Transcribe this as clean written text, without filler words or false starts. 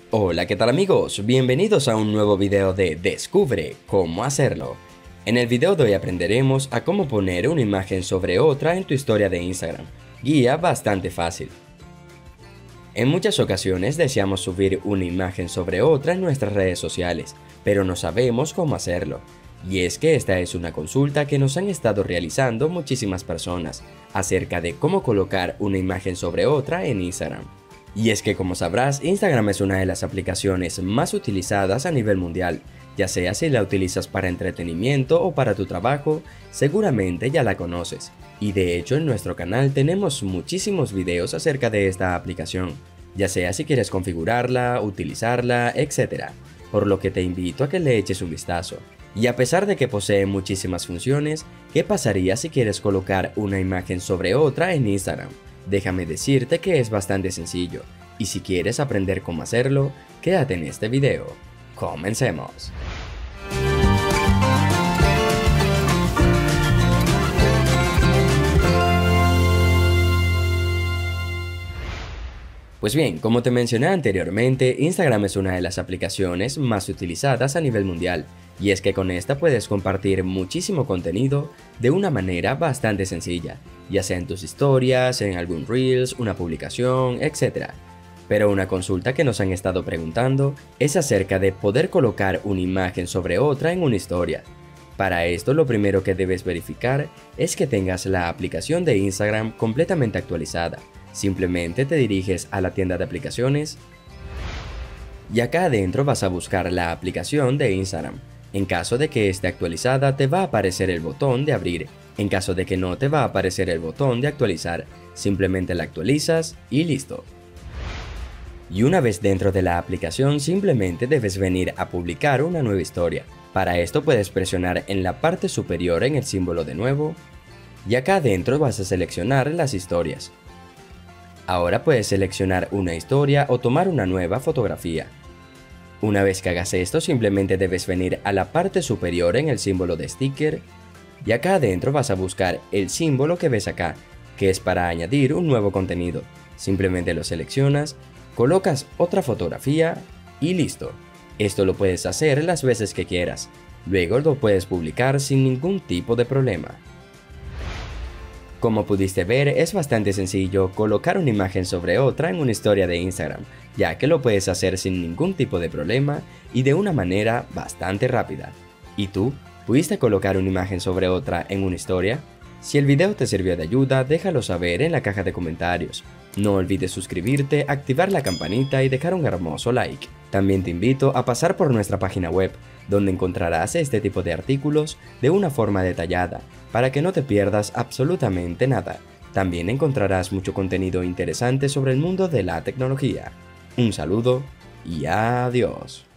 Hola, ¿qué tal amigos? Bienvenidos a un nuevo video de Descubre cómo hacerlo. En el video de hoy aprenderemos a cómo poner una imagen sobre otra en tu historia de Instagram. Guía bastante fácil. En muchas ocasiones deseamos subir una imagen sobre otra en nuestras redes sociales, pero no sabemos cómo hacerlo. Y es que esta es una consulta que nos han estado realizando muchísimas personas acerca de cómo colocar una imagen sobre otra en Instagram. Y es que, como sabrás, Instagram es una de las aplicaciones más utilizadas a nivel mundial, ya sea si la utilizas para entretenimiento o para tu trabajo, seguramente ya la conoces. Y de hecho en nuestro canal tenemos muchísimos videos acerca de esta aplicación, ya sea si quieres configurarla, utilizarla, etc. Por lo que te invito a que le eches un vistazo. Y a pesar de que posee muchísimas funciones, ¿qué pasaría si quieres colocar una imagen sobre otra en Instagram? Déjame decirte que es bastante sencillo, y si quieres aprender cómo hacerlo, quédate en este video. ¡Comencemos! Pues bien, como te mencioné anteriormente, Instagram es una de las aplicaciones más utilizadas a nivel mundial, y es que con esta puedes compartir muchísimo contenido de una manera bastante sencilla, ya sea en tus historias, en algún Reels, una publicación, etc. Pero una consulta que nos han estado preguntando es acerca de poder colocar una imagen sobre otra en una historia. Para esto lo primero que debes verificar es que tengas la aplicación de Instagram completamente actualizada. Simplemente te diriges a la tienda de aplicaciones y acá adentro vas a buscar la aplicación de Instagram. En caso de que esté actualizada te va a aparecer el botón de abrir, en caso de que no te va a aparecer el botón de actualizar, simplemente la actualizas y listo. Y una vez dentro de la aplicación simplemente debes venir a publicar una nueva historia. Para esto puedes presionar en la parte superior en el símbolo de nuevo y acá adentro vas a seleccionar las historias. Ahora puedes seleccionar una historia o tomar una nueva fotografía. Una vez que hagas esto, simplemente debes venir a la parte superior en el símbolo de sticker y acá adentro vas a buscar el símbolo que ves acá, que es para añadir un nuevo contenido. Simplemente lo seleccionas, colocas otra fotografía y listo. Esto lo puedes hacer las veces que quieras. Luego lo puedes publicar sin ningún tipo de problema. Como pudiste ver, es bastante sencillo colocar una imagen sobre otra en una historia de Instagram, ya que lo puedes hacer sin ningún tipo de problema y de una manera bastante rápida. ¿Y tú? ¿Pudiste colocar una imagen sobre otra en una historia? Si el video te sirvió de ayuda, déjalo saber en la caja de comentarios. No olvides suscribirte, activar la campanita y dejar un hermoso like. También te invito a pasar por nuestra página web, donde encontrarás este tipo de artículos de una forma detallada, para que no te pierdas absolutamente nada. También encontrarás mucho contenido interesante sobre el mundo de la tecnología. Un saludo y adiós.